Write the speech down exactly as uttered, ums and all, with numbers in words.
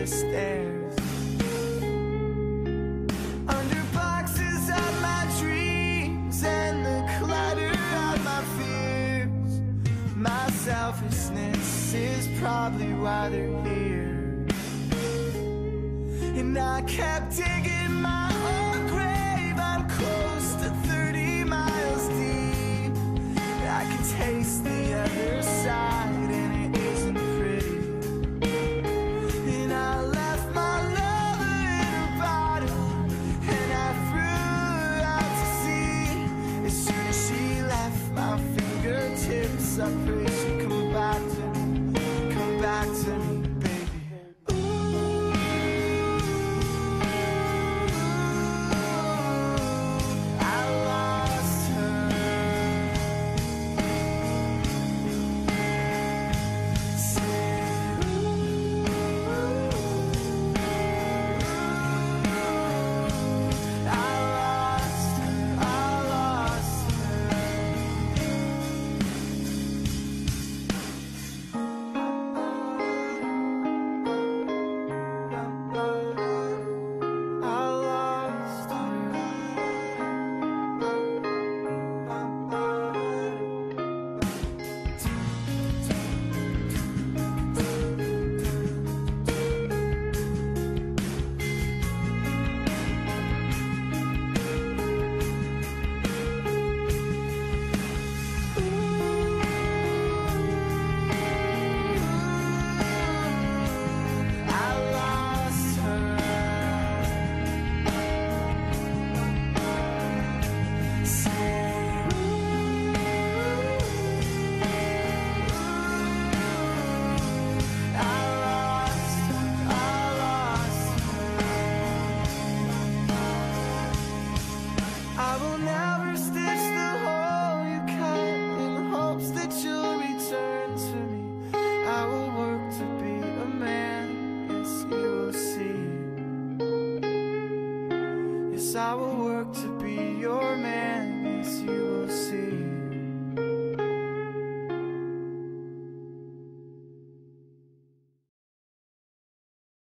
stairs. Under boxes of my dreams and the clutter of my fears. My selfishness is probably why they're here. And I kept digging my own grave. I'm close to thirty miles deep. I can taste the other side and it isn't pretty. And I left my lover in a bottle and I threw her out to sea. As soon as she left my fingertips, I pray she'd come back to